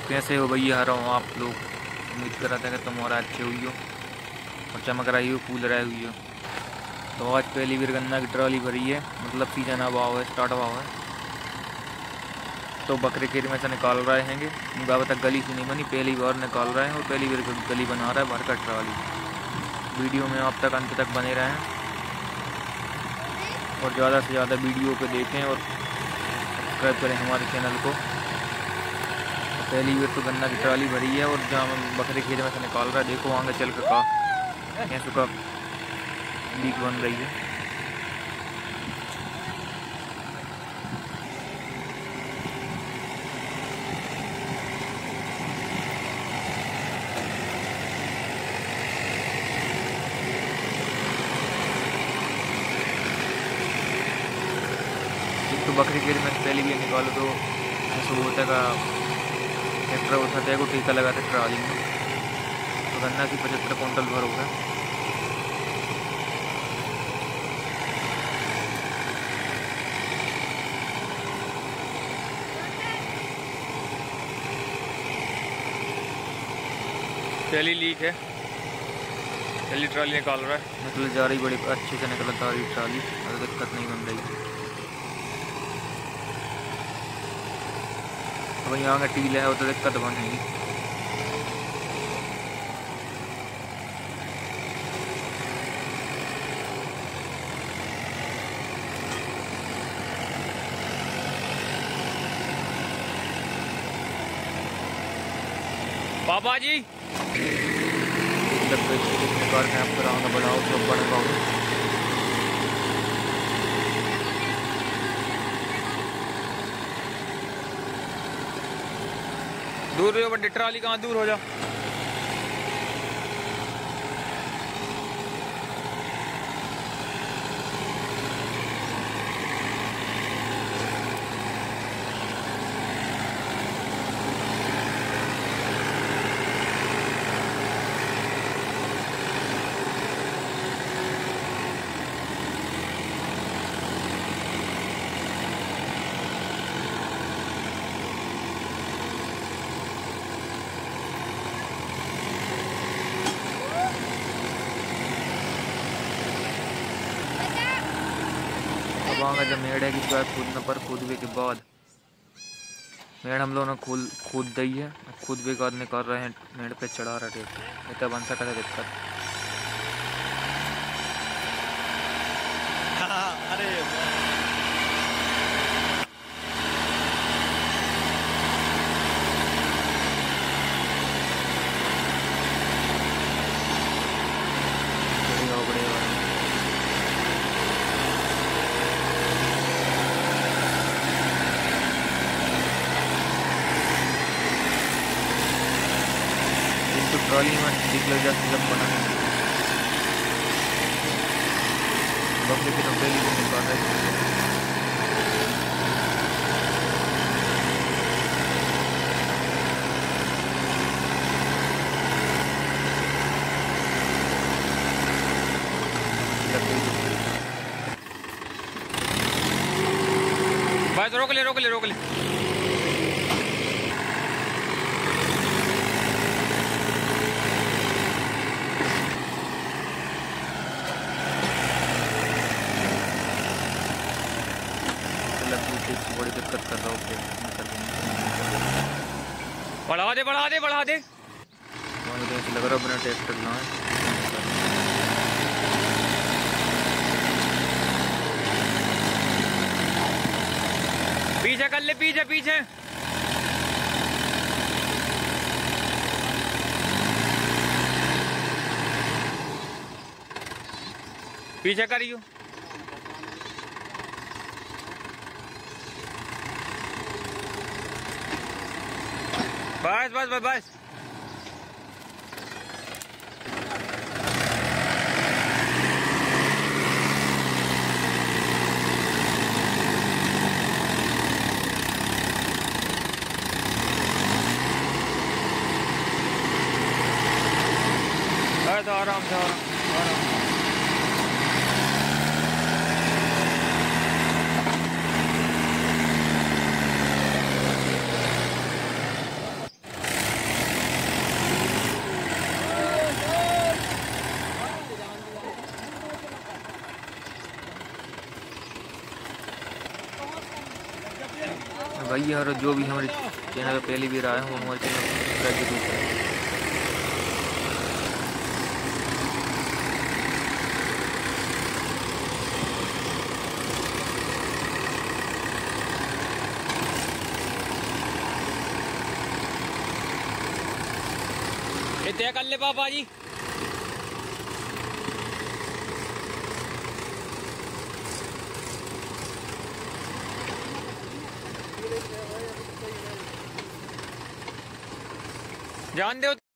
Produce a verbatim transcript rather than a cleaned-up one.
कैसे हो भैया रहा हूँ आप लोग। उम्मीद कर रहा था कि तुम और अच्छे हुई हो और चमक रही हो, फूल रहे हुई हो। तो आज पहली बार गन्ना की ट्रॉली भरी है, मतलब सीजन अब हुआ है, स्टार्ट हुआ है। तो बकरे खेत में से निकाल रहे हैं। मुझे तक गली से नहीं बनी, पहली बार निकाल रहे हैं और पहली बार गली बना रहा है भर कर ट्रॉली। वीडियो में आप तक अंत तक बने रहें और ज़्यादा से ज़्यादा वीडियो को देखें और सब्सक्राइब करें हमारे चैनल को। पहली बार तो गन्ना की ट्राली भरी है और जहाँ बकरे खेत में से निकाल रहा है, देखो आगे चल कर का कैसे का लीक बन रही है। एक तो बकरे खेत में पहली बार निकालो तो ऐसा होता का ट्रैक्टर उठाते को टीका लगाते ट्राली में। तो गन्ना की पचहत्तर कुंटल भर होगा। पहली लीक है, पहली ट्राली निकाल रहा है, निकल जा रही बड़ी अच्छे से निकल जा रही ट्राली, अगर दिक्कत नहीं बन रही। अब यहाँ का टील है वो तो दिक्कत बनेगी। पापा जी जब कार में आप कराओगे बनाओ तो बन पाओगे। दूर हो बड़ी ट्राली, कहाँ दूर हो जा। जब मेड़ है कि कूदने पर कूदने के बाद मेड़ हम लोगों ने खोल कूद दी है, कूदने के बाद निकाल रहे हैं, मेड़ पे चढ़ा रहे ट्रैक्टर। इतना बन सकता है दिक्कत। अरे ट्रॉली में ठीक लग जाती जब बना बकरे की तो पहली भी निकाल रहे हैं। बस रोक ले रोक ले रोक ले बड़ी दिक्कत कर रहा हूँ। बढ़ा दे बढ़ा दे बढ़ा दे लग रहा बिना ट्रैक्टर ना है। पीछे कर ले, पीछे पीछे पीछे करियो। बस बस बस बस आराम से आराम आराम। भाई और जो भी हमारे चैनल पर पहली बार आए हैं वो हमारे चैनल को सब्सक्राइब जरूर करें। तय कर ले पापा जी। जान दो।